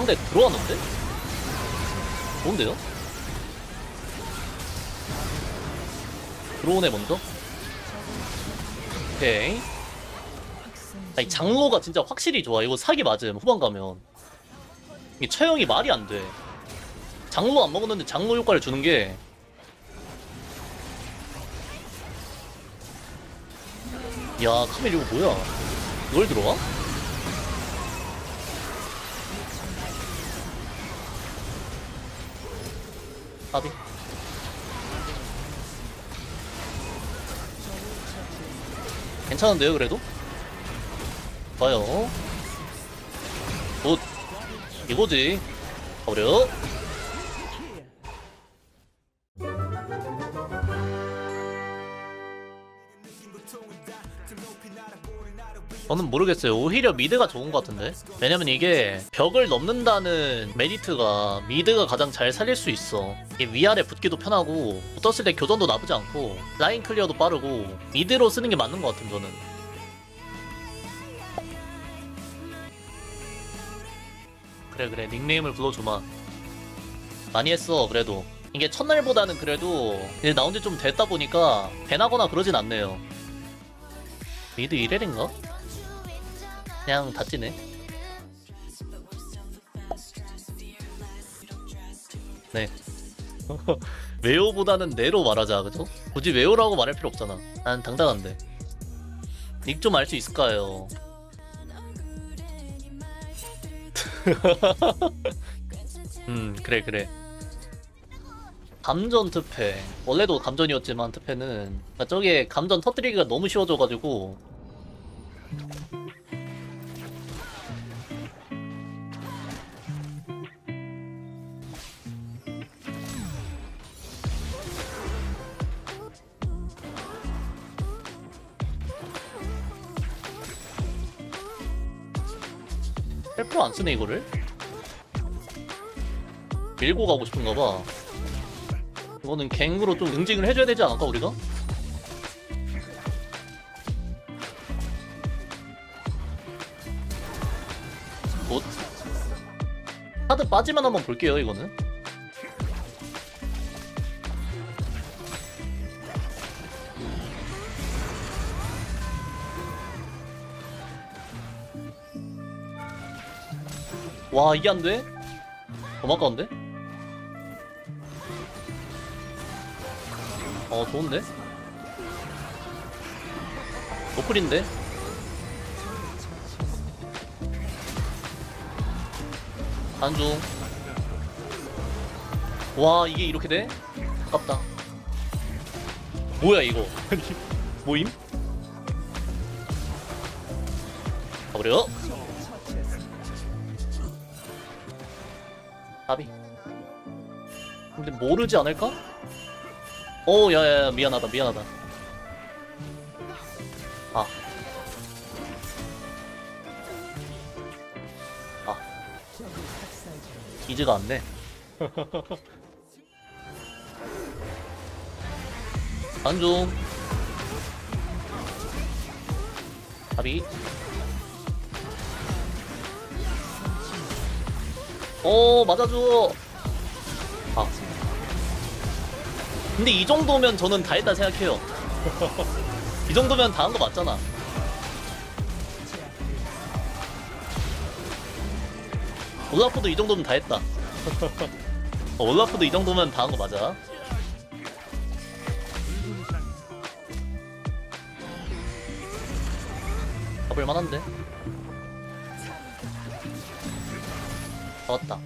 상대 들어왔는데? 좋은데요? 들어오네 먼저. 오케이. 아니 장로가 진짜 확실히 좋아. 이거 사기 맞음 후반 가면. 이게 처형이 말이 안 돼. 장로 안 먹었는데 장로 효과를 주는 게. 야 카멜 이거 뭐야? 이걸 들어와? 까비. 괜찮은데요 그래도? 봐요. 굿. 이거지. 어려. 저는 모르겠어요. 오히려 미드가 좋은 것 같은데. 왜냐면 이게 벽을 넘는다는 메리트가 미드가 가장 잘 살릴 수 있어. 이게 위아래 붙기도 편하고 붙었을 때 교전도 나쁘지 않고 라인 클리어도 빠르고 미드로 쓰는 게 맞는 것 같은 저는. 그래 닉네임을 불러주마. 많이 했어 그래도. 이게 첫날보다는 그래도 이제 나온 지 좀 됐다 보니까 배나거나 그러진 않네요. 미드 1렐인가? 그냥 다 찌네. 네. 웨오보다는 네로 말하자 그죠? 굳이 웨오라고 말할 필요 없잖아. 난 당당한데. 닉 좀 알 수 있을까요? 그래 감전 특패 원래도 감전이었지만 특패는 그러니까 저게 감전 터뜨리기가 너무 쉬워져가지고 헬프로 안 쓰네 이거를. 밀고 가고 싶은가봐. 이거는 갱으로 좀 응징을 해줘야 되지 않을까 우리가? 굿. 카드 빠지면 한번 볼게요 이거는. 와 이게 안 돼? 너무 아까운데? 좋은데? 노플인데? 안중. 와 이게 이렇게 돼? 아깝다. 뭐야 이거? 모임? 가버려. 까비. 근데 모르지 않을까? 야야야 미안하다. 아 이즈가 안네. 안중. 까비. 맞아줘. 근데 이 정도면 저는 다 했다 생각해요. 이 정도면 다 한 거 맞잖아. 올라프도 이 정도면 다 했다. 올라프도 이 정도면 다 한 거 맞아. 가볼 만한데. 잡았다.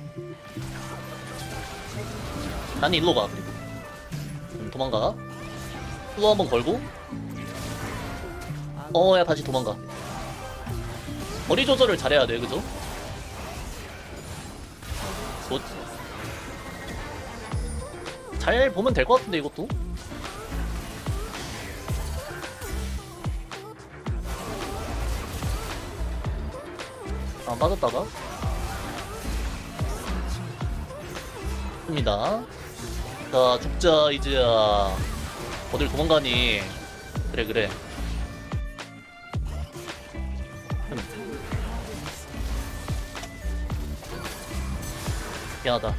난 일로 가 그리고. 도망가. 플로 한번 걸고. 야 다시 도망가. 거리 조절을 잘해야 돼 그죠? 굿. 잘 보면 될 것 같은데 이것도. 빠졌다가 입니다. 자 죽자 이제야. 어딜 도망가니. 그래 미안하다.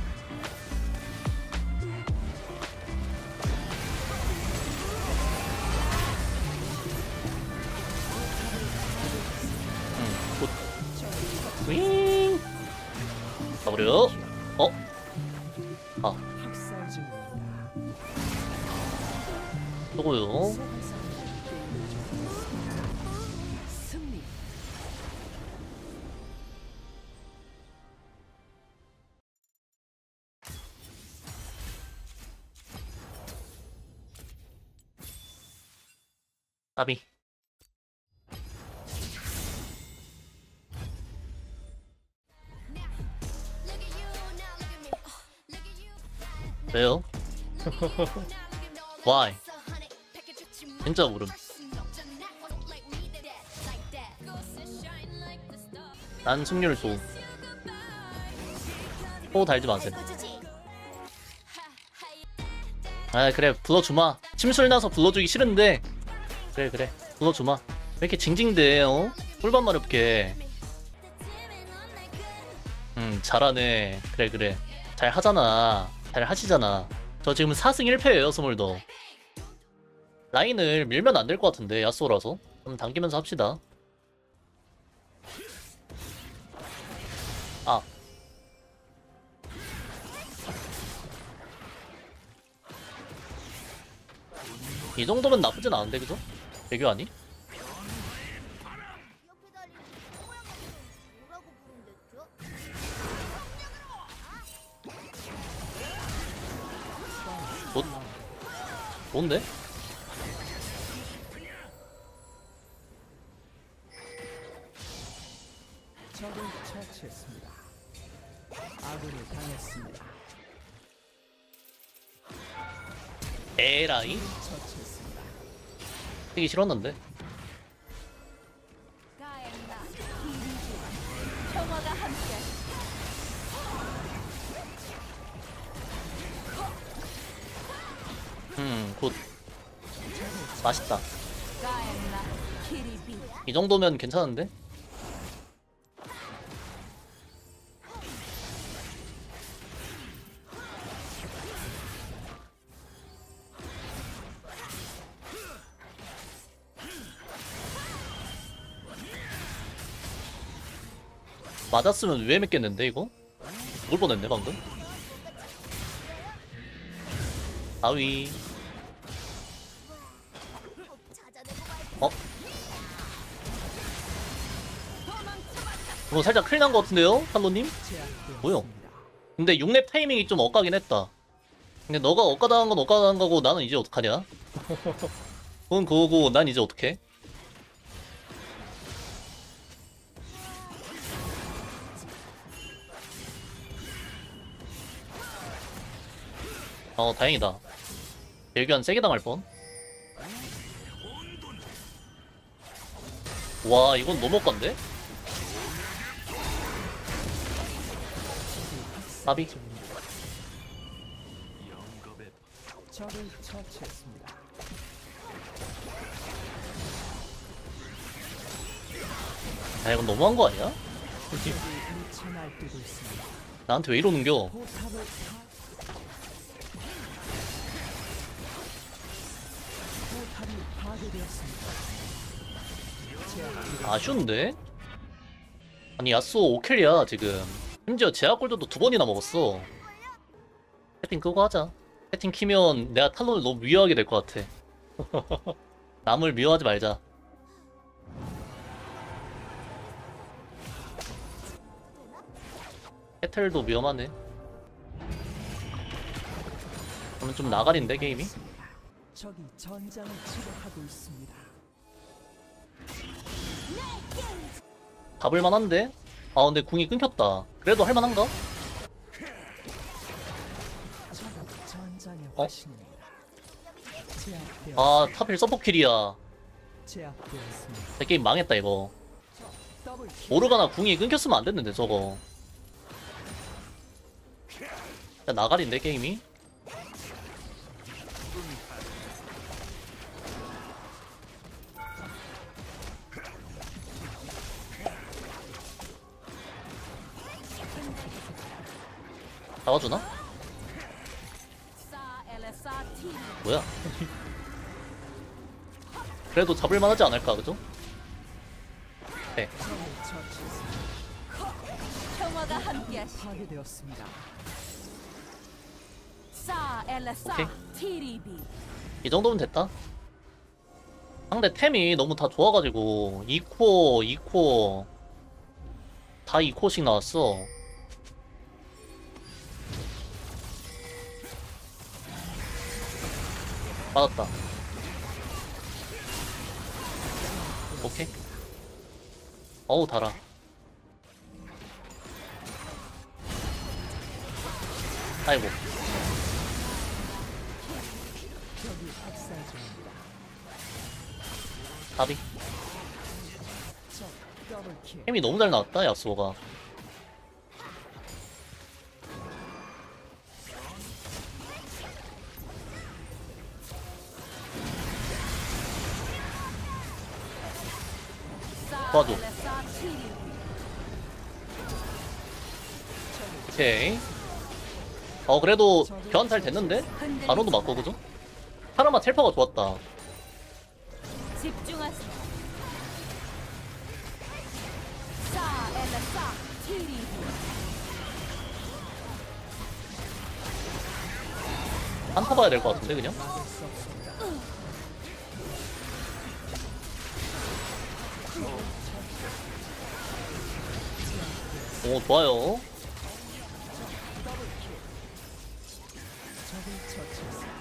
굿. 윙. 가버려. 아. 또고요. 까비. 왜요? Why? 진짜 모름. 난 승률 소. 소 달지 마세요. 아 그래 불러주마. 침술 나서 불러주기 싫은데 그래 불러주마. 왜 이렇게 징징대? 어? 꿀밤 어렵게. 잘하네. 그래 잘 하잖아. 잘 하시잖아. 저 지금 4승 1패예요 스몰더. 라인을 밀면 안 될 것 같은데 야쏘라서 좀 당기면서 합시다. 아 이 정도면 나쁘진 않은데 그죠? 배교 아니? 뭔데? 적을 처치했습니다. 아군이 당했습니다. 에라이? 처치했습니다. 되게 싫었는데. 평화가 함께. 굿. 맛있다. 가엔나 키리비. 이 정도면 괜찮은데? 맞았으면 왜 맺겠는데 이거? 뭘 뻔했네 방금? 아위. 이거 살짝 큰일 난 것 같은데요? 탈로님? 뭐요? 근데 6렙 타이밍이 좀 엇가긴 했다. 근데 너가 엇가당한 건 엇가당한 거고 나는 이제 어떡하냐? 그건 그거고 난 이제 어떡해? 다행이다. 벨기안 세게 당할 뻔. 와 이건 너무 엇간데? 나비. 적을 처치했습니다. 아 이건 너무한 거 아니야? 미쳐 날뛰고 있습니다. 나한테 왜 이러는겨? 포탑을 포탑이 파괴되었습니다. 아쉬운데? 아니 야쏘 5킬이야 지금. 심지어 제약골드도 2번이나 먹었어. 채팅 끄고 하자. 채팅 키면 내가 탈론을 너무 미워하게 될 것 같아. 남을 미워하지 말자. 캐틀도 위험하네. 그러면 좀 나가린데 게임이? 적이 전장을 지배하고 있습니다. 잡을만한데? 아 근데 궁이 끊겼다. 그래도 할만한가? 적은 전장의 어? 화신입니다. 아 탑일 서포킬이야. 제압되었습니다. 내 게임 망했다 이거. 더블 킬. 모르가나 궁이 끊겼으면 안 됐는데 저거. 야 나가린데 게임이? 잡아주나? 사 엘레사 티리. 뭐야? 그래도 잡을만하지 않을까, 그죠? 네. 적을 처치했습니다. 평화가 함께하시. 파괴되었습니다. 사 엘레사 오케이. 티리비. 이 정도면 됐다. 상대 템이 너무 다 좋아가지고 2코어, 2코어 다 2코어씩 나왔어. 맞았다. 오케이. 어우 달아. 아이고. 적이 학살 중입니다. 답이. 적 더블킬. 템이 너무 잘 나왔다 야스오가. 사 도와줘. 엘레사 티리비. 오케이. 그래도 교환 잘 됐는데? 바로도 맞고 그죠? 파라마 텔파가 좋았다. 집중하세요. 사 엘레사 티리비. 한타 봐야 될 것 같은데 그냥? 막을 수 없습니다. 오 좋아요. 적을 처치했습니다.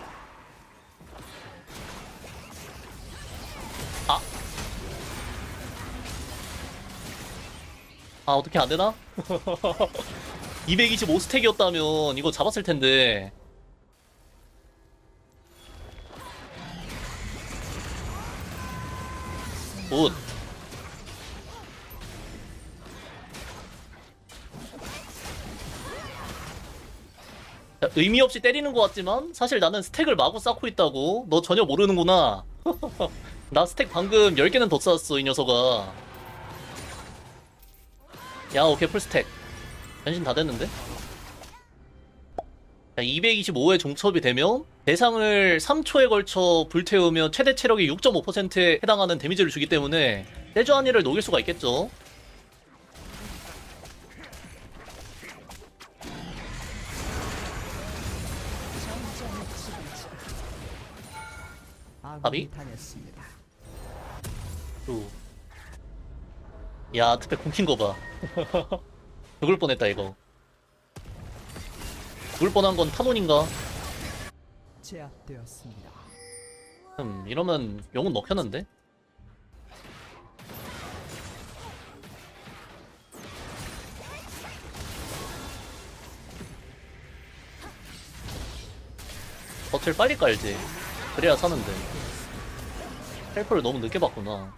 어떻게 안 되나? 225 스택이었다면 이거 잡았을 텐데. 굿. 야, 의미 없이 때리는 것 같지만 사실 나는 스택을 마구 쌓고 있다고. 너 전혀 모르는구나. 나 스택 방금 10개는 더 쌓았어 이 녀석아. 야 오케이 풀스택. 변신 다 됐는데? 225의 종첩이 되면 대상을 3초에 걸쳐 불태우면 최대 체력의 6.5%에 해당하는 데미지를 주기 때문에 세주아니를 녹일 수가 있겠죠. 전장의 지배자. 아비? 아군이 당했습니다. 야 특패 공킨 거봐. 죽을 뻔했다 이거. 죽을 뻔한 건 타논인가? 제압되었습니다. 이러면 용은 먹혔는데? 덫을 빨리 깔지. 그래야 사는데. 헬프를 너무 늦게 봤구나.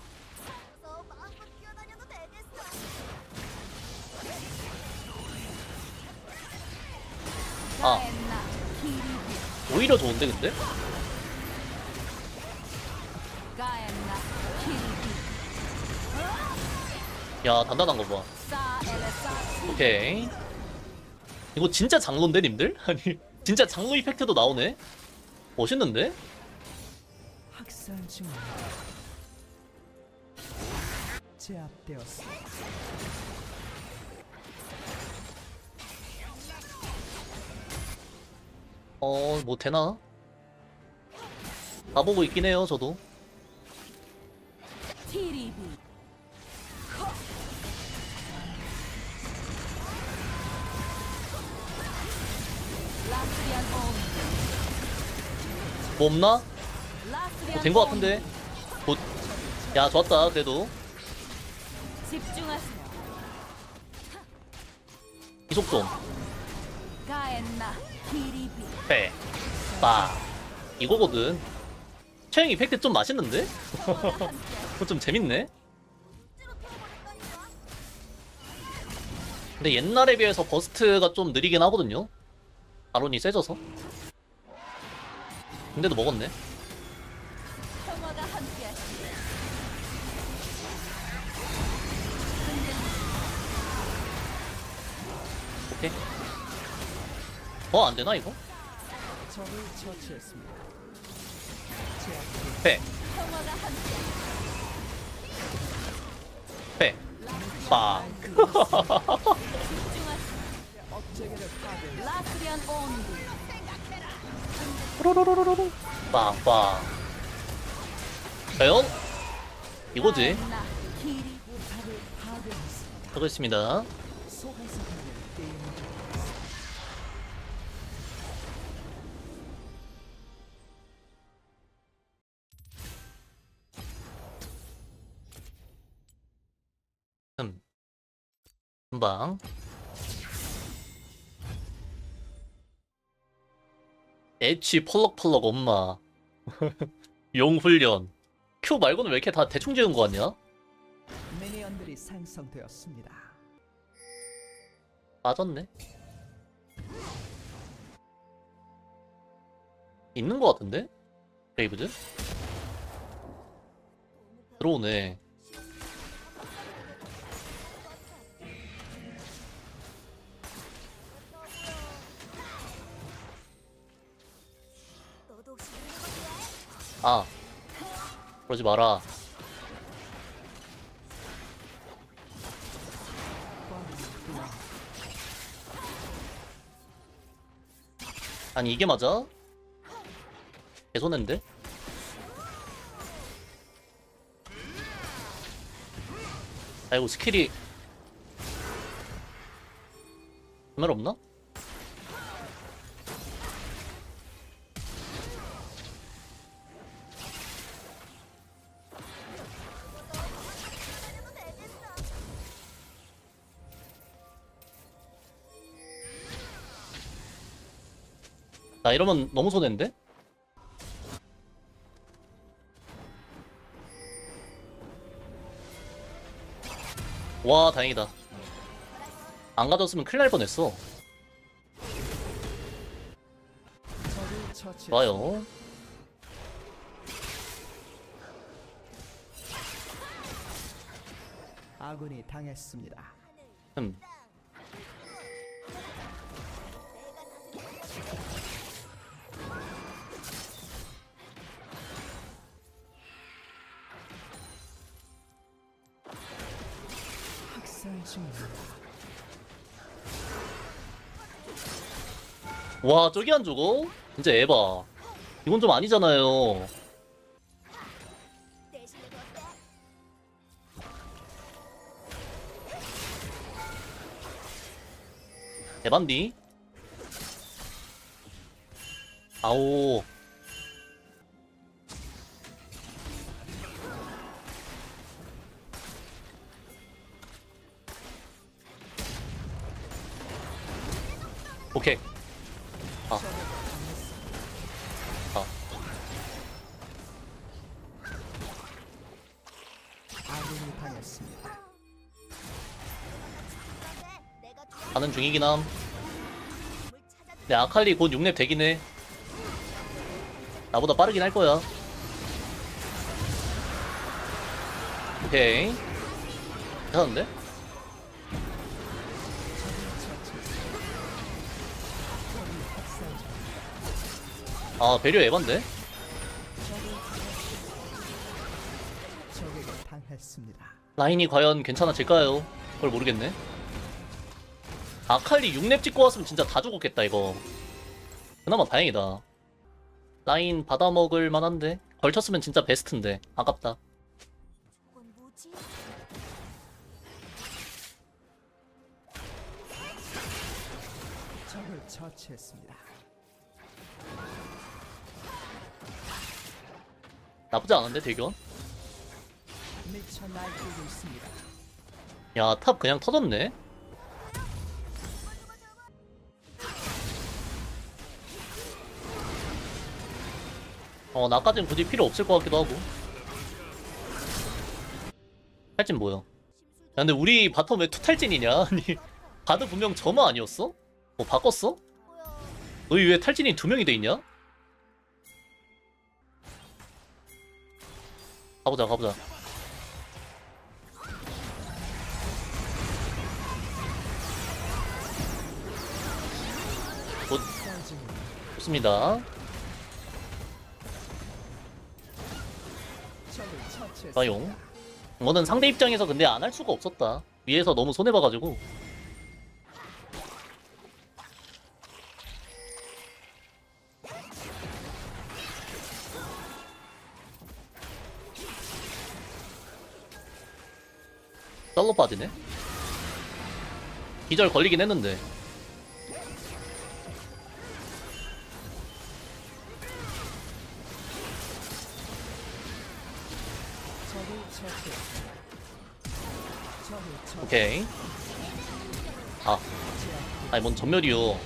가엔나 티리비. 오히려 좋은데 근데? 가엔나 티리비. 야 단단한 거 봐. 사 엘레사 티리비. 오케이. 이거 진짜 장로인데 님들? 아니 진짜 장로 이펙트도 나오네? 멋있는데? 학살 중입니다. 제압되었습니다. 뭐 되나? 가보고 있긴 해요 저도. 티리비. 라스리안 온. 뭐 없나? 라스리안 된 거 온. 같은데? 곧. 야 좋았다 그래도. 집중하세요. 이속좀. 가엔나 티리비. 패. 빠. 이거거든. 최행 이펙트 좀 맛있는데? 그거 좀 재밌네? 근데 옛날에 비해서 버스트가 좀 느리긴 하거든요? 아론이 세져서. 근데도 먹었네. 평화가 함께하시길. 오케이. 안되나 이거? 적을 처치했습니다. 패 평화가 함께 패 빵. 업체계를 파괴. 라스리안 온도 뽀로로로로로 빵빵. 과연? 이거지. 가엔나 기리비 포탑을 파괴했습니다. 하겠습니다. 속에서 하는 게임을 금방. 엣지 펄럭펄럭 엄마. 용훈련. Q 말고는 왜 이렇게 다 대충 지은 거 같냐? 미니언들이 생성되었습니다. 빠졌네. 있는 거 같은데? 브레이브즈? 들어오네. 아, 그러지 마라. 아니 이게 맞아? 개손인데? 아이고 스킬이 정말 없나? 나 이러면 너무 손해인데? 와 다행이다. 안 가졌으면 큰일 날 뻔했어. 적을 처치했습니다. 좋아요. 아군이 당했습니다. 음. 학살 중입니다. 와 저기 안 죽어? 진짜 에바. 이건 좀 아니잖아요. 에반디? 아오. 오케이. 아. 아. 아군이 당했습니다. 가는 중이긴 함. 네, 아칼리 곧 6렙 되긴 해. 나보다 빠르긴 할 거야. 오케이. 괜찮은데? 아, 배려 에반데? 적에게 당했습니다. 라인이 과연 괜찮아질까요? 그걸 모르겠네. 아칼리 6렙 찍고 왔으면 진짜 다 죽었겠다, 이거. 그나마 다행이다. 라인 받아먹을 만한데? 걸쳤으면 진짜 베스트인데. 아깝다. 적을 처치했습니다. 나쁘지 않은데, 대견? 미쳐 날뛰고 있습니다. 야, 탑 그냥 터졌네? 나까진 굳이 필요 없을 것 같기도 하고. 탈진 뭐야? 야, 근데 우리 바텀 왜 투탈진이냐? 아니, 바드 분명 점화 아니었어? 뭐 바꿨어? 너희 왜 탈진이 2명이 돼 있냐? 가보자, 가보자. 곧 없습니다. 적을 처치했습니다. 과용. 이거는 상대 입장에서 근데 안 할 수가 없었다. 위에서 너무 손해봐가지고. 썰로 빠지네. 기절 걸리긴 했는데. 적을 처치했습니다. 적을 처치. 오케이. 아, 아니 뭔 전멸이요.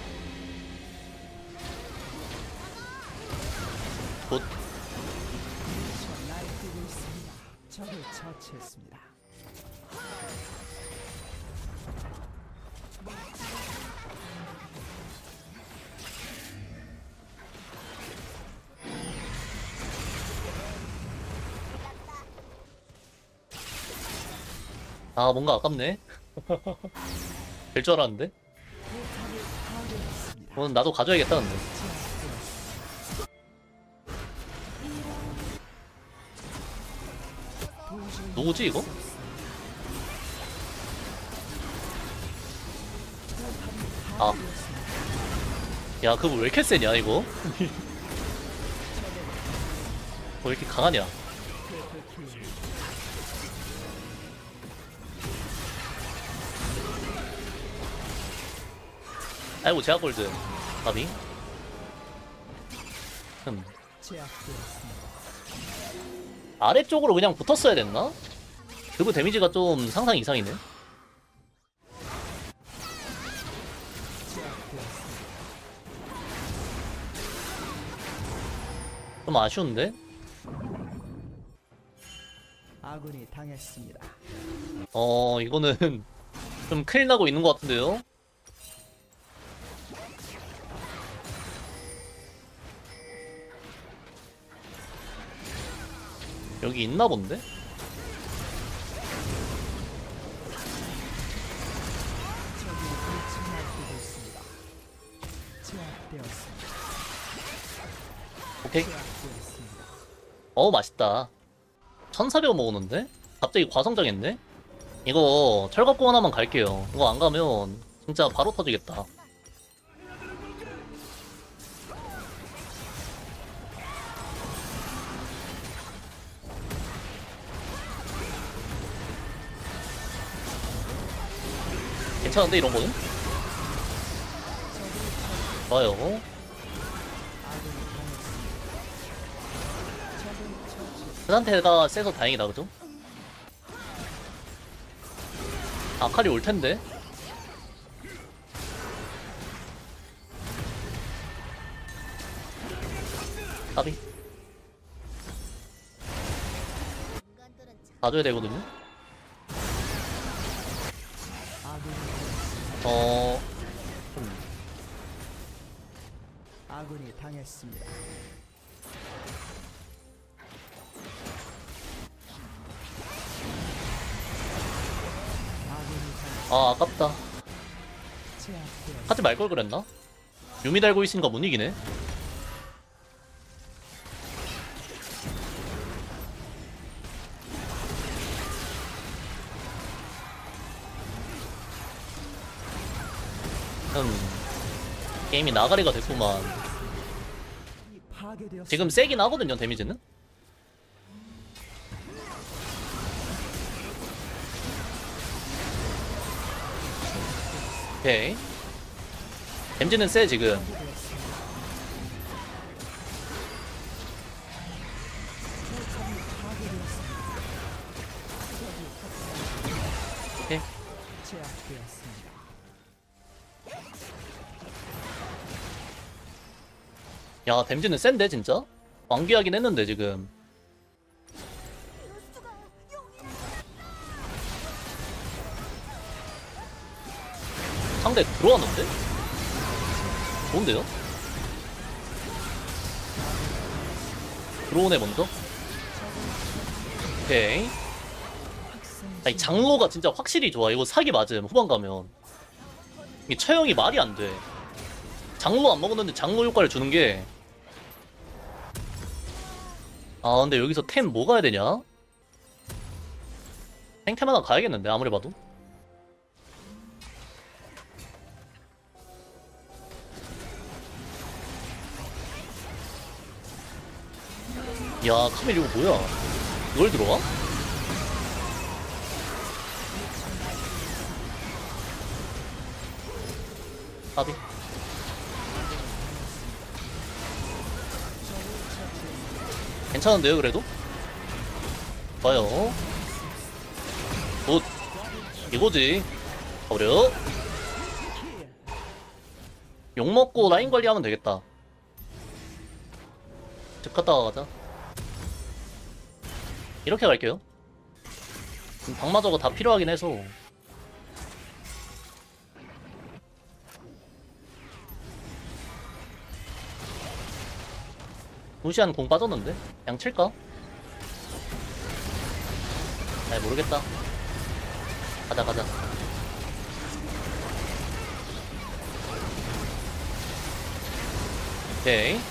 굿. 미쳐 날뛰고 있습니다. 적을 처치했습니다. 아 뭔가 아깝네. 될 줄 알았는데. 포탑을 파괴했습니다. 오늘 나도 가져야겠다 근데. 도저히 누구지 이거? 아, 야 그거 왜 이렇게 세냐 이거? 왜 이렇게 강하냐? 아이고 제약골드 가비. 제압되었습니다. 아래쪽으로 그냥 붙었어야 됐나? 그부 데미지가 좀 상상 이상이네. 제압되었습니다. 좀 아쉬운데? 아군이 당했습니다. 이거는 좀 큰일 나고 있는 것 같은데요? 여기 있나 본데? 적이 미쳐 날뛰고 있습니다. 제압되었습니다. 오케이. 제압되었습니다. 맛있다. 1400원 먹었는데? 갑자기 과성장했네? 이거 철갑공 하나만 갈게요. 이거 안 가면 진짜 바로 터지겠다. 괜찮은데 이런 거는? 좋아요. 아군이 당했습니다. 적을 처치했습니다. 그 상태가 세서 다행이다 그죠? 아칼리 올 텐데. 까비. 봐줘야 되거든요. 아군이 당했습니다. 아군이 당했습니다. 아군이 당했습니다. 아깝다. 제압되었습니다. 하지 말 걸 그랬나? 유미 달고 있으니까 못 이기네. 게임이 나가리가 됐구만. 파괴되었습니다. 지금 세긴 하거든요 데미지는. 오케이. 데미지는 세 지금. 오케이. 제압되었습니다. 야 데미지는 센데 진짜? 완기하긴 했는데 지금. 상대 들어왔는데? 좋은데요? 들어오네 먼저. 오케이. 아니 장로가 진짜 확실히 좋아. 이거 사기 맞음 후반 가면. 이 처형이 말이 안 돼. 장로 안 먹었는데 장로 효과를 주는 게. 아 근데 여기서 템 뭐 가야 되냐? 탱템 하나 가야겠는데 아무리 봐도. 야 카밀 이거 뭐야? 이걸 들어와? 아비. 괜찮은데요 그래도? 좋아요. 굿. 이거지. 가버려. 욕먹고 라인 관리하면 되겠다. 집 갔다가 가자. 이렇게 갈게요. 방마저거 다 필요하긴 해서. 루시안 공 빠졌는데? 그냥 칠까? 잘 모르겠다. 가자 가자. 오케이.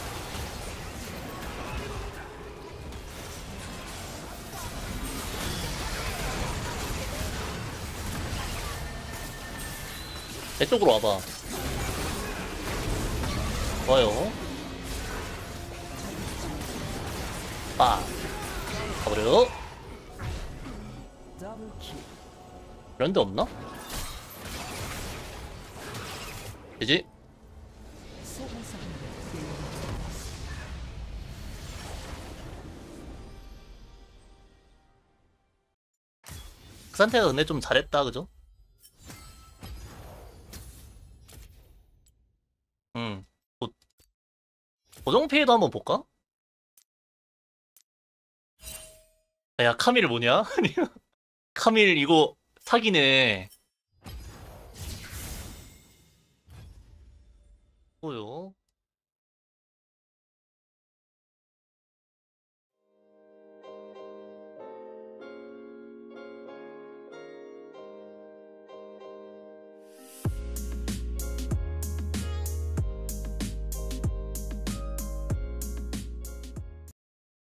내 쪽으로 와봐. 좋아요. 빠. 가버려. 더블킬. 이런 데 없나? 되지? 소환사가 그 상태가 근데 좀 잘했다 그죠? 고, 고정 피해도 한번 볼까? 야 카밀 뭐냐? 카밀 이거 사기네. 뭐요?